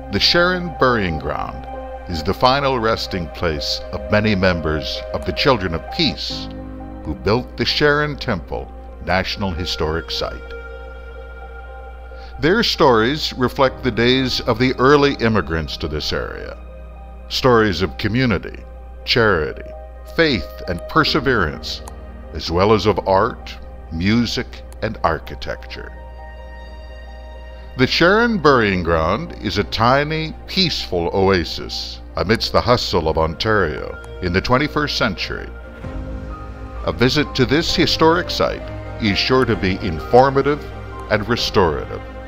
The Sharon Burying Ground is the final resting place of many members of the Children of Peace who built the Sharon Temple National Historic Site. Their stories reflect the days of the early immigrants to this area. Stories of community, charity, faith, and perseverance, as well as of art, music, and architecture. The Sharon Burying Ground is a tiny, peaceful oasis amidst the hustle of Ontario in the 21st century. A visit to this historic site is sure to be informative and restorative.